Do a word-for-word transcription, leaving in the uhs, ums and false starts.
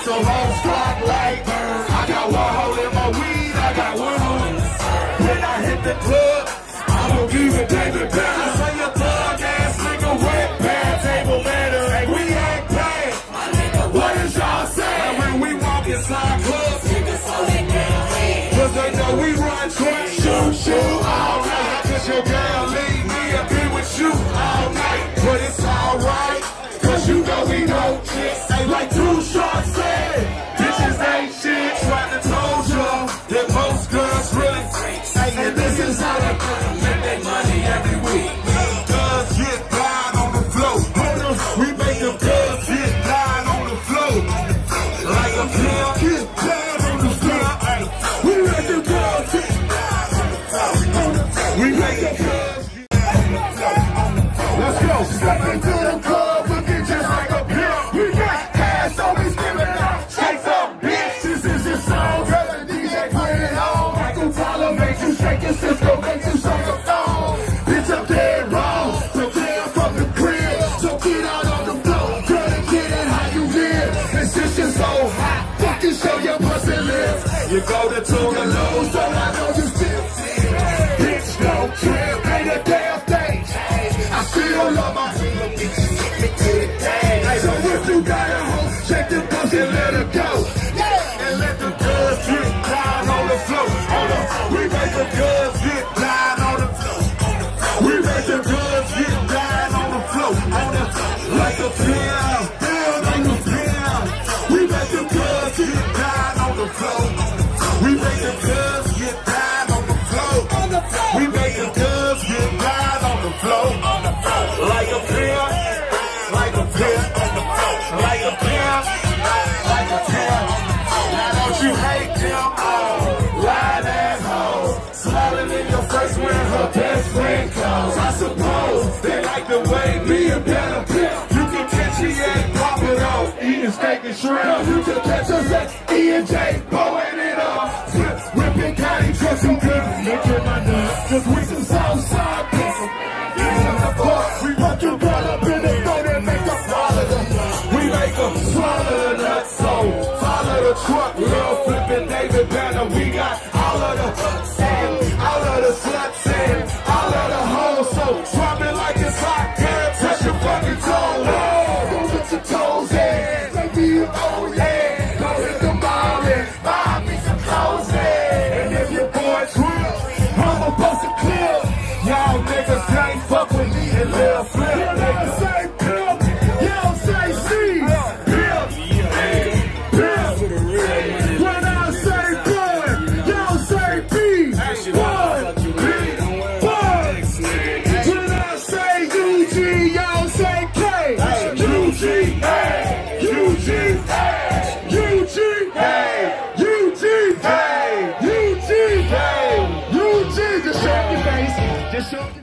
so hoes clock like birds. I got one hole in my weed, I got one hole. When I hit the club, I'm gonna give it David Banner. I say your thug ass nigga wet bad table manner. Hey, we ain't playing. What is y'all saying? When we walk inside clubs, niggas so they can't win. Cause they know we run quick, shoot, shoot all night. Cause your girl leave me and be with you all night. But it's alright, cause you know we know chicks. Hey, like Too Short said, bitches ain't shit. Trying to told y'all that most girls really freaks. Hey, and this is how they make their money every week. Girls get down on the floor. We make them girls get down on the floor. Like a pimp, get down on the floor. We make them girls get down on the floor. We make them girls get down on the floor. Let's go. Step into the club looking just like a pimp. We got ass always giving out. Shake some bitch. This is your song. Girl, the D J put it on. Michael Tyler makes you shake your Cisco, makes you suck a thong. Bitch, I'm dead wrong. So get from the crib. So get out on the floor. Girl, and get it how you live. This shit is so hot. Fucking show your pussy lips. You go to Tougaloo, so I know you still feel. Bitch, don't trip. Ain't a damn thing. I still love my little bitch. Get me to the game. So if you got a hoe, check the pussy and let her go. Yeah. And let the girls get down on the floor. On the floor. We make the girls get down on the floor. We make the girls get down on the floor. On the floor. Like a pimp. Down on the pimp. We make the girls get down on the floor. We make the girls get down on the floor. On the floor. We make the girls get down on the floor. On the floor. Like a pimp. Like a pimp. On the floor. Like a pimp. Like a pimp. Now don't you hate them all? Lying assholes. Smiling in your face when her best friend calls. I suppose they like the way me and better pimp. You can catch me at Pop It Off, eating steak and shrimp. You can catch us at E and J, blowing it up. Whipping county trucks and good. Making my nuts. Cause we some Southside people. We put your girl up in the boat and make them swallow them. We make them swallow the nuts. So follow the truck, Lil Flip and David Banner. We got all of the hooks and all of the sluts and all of the hoes. So drop it like it's hot, girl. Touch your fucking toes. Oh, go put your toes in. Make me a oh yeah. Go hit the ball and buy me some clothes in. And if your boy's real, I'ma post a clip. Y'all niggas can't fuck with me and Lil Flip. Y'all say pimp, y'all say C. Pimp, pimp. When I say boy, y'all say B. Boy, B, boy. When I say U G, y'all say K. U G, A, U G, A, U G, A, U G, A, U G, A, U G. Just show your face. Just show